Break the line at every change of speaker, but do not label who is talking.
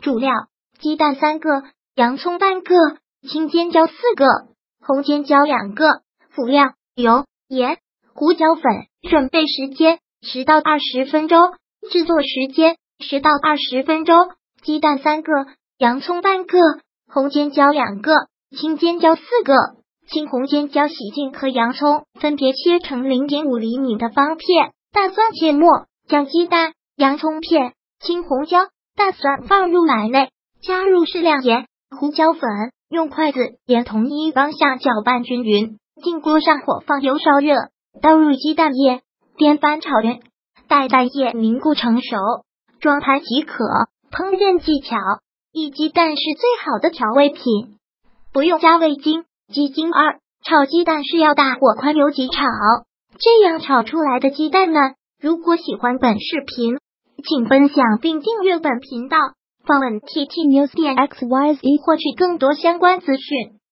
主料：鸡蛋3个，洋葱半个，青尖椒4个，红尖椒2个。辅料：油、盐、胡椒粉。准备时间10到20分钟，制作时间10到20分钟。鸡蛋3个，洋葱半个，红尖椒2个，青尖椒4个。青红尖椒洗净和洋葱分别切成 0.5 厘米的方片，大蒜切末，将鸡蛋、洋葱片、青红椒、大蒜放入奶内，加入适量盐、胡椒粉，用筷子沿同一方向搅拌均匀。进锅上火放油烧热，倒入鸡蛋液，颠翻炒匀，待蛋液凝固成熟，装盘即可。烹饪技巧：一鸡蛋是最好的调味品，不用加味精、鸡精。2、炒鸡蛋是要大火宽油急炒，这样炒出来的鸡蛋嫩。如果喜欢本视频，请分享并订阅本频道，访问 ttnews.xyz 获取更多相关资讯。